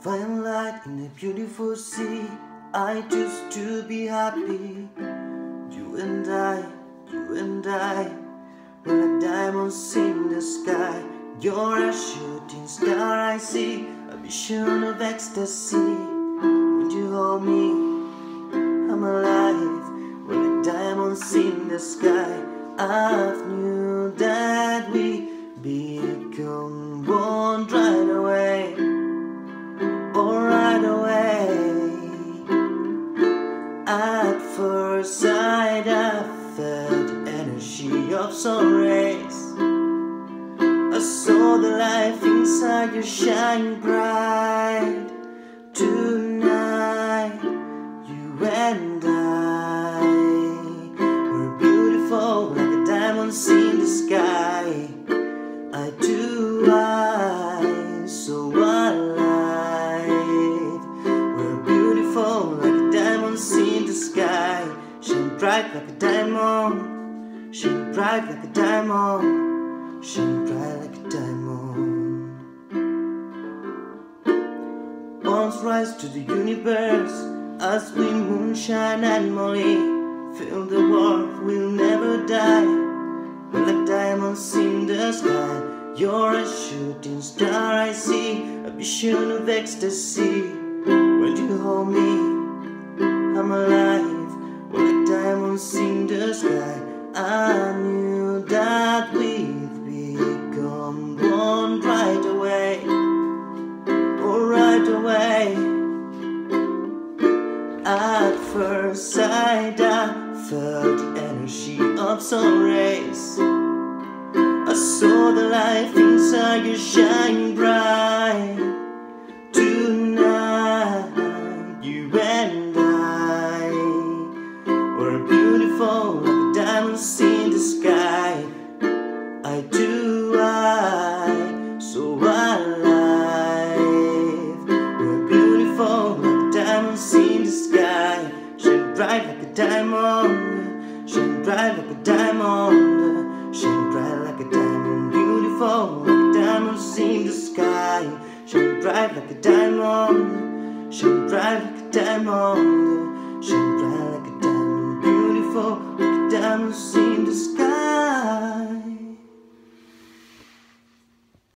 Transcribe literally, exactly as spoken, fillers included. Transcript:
Fine light in a beautiful sea. I choose to be happy. You and I, you and I, we're like diamonds in the sky. You're a shooting star I see, a vision of ecstasy. When you hold me, I'm alive. We're like diamonds in the sky. I knew that we become one right away. Oh, right away. At first sight I felt the energy of sun rays. I saw the life inside you shine bright. Tonight, you and I were beautiful like a diamonds in the sky. I do, I so alive. We're beautiful like diamonds in the sky. Shine bright like a diamond. Shine bright like a diamond. Shine bright like a diamond. Bonds rise to the universe as we moonshine and Molly. Feel the world will never die. We're like diamonds in the sky. You're a shooting star I see, a vision of ecstasy. When you hold me, I'm alive. We're like diamonds in the sky. I knew that we'd become one right away. Oh, right away. At first sight I felt the energy of sun rays. I saw the life inside you shine bright. Tonight, you and I were beautiful like diamonds in the sky. I do, I so alive. We're beautiful like diamonds in the sky. Shine bright like a diamond. Shine bright like a diamond. Shine bright like a diamond. Beautiful like diamonds in the sky. Shine bright like a diamond. Shine bright like a diamond. Shine bright like a diamond. Beautiful like diamonds in the sky.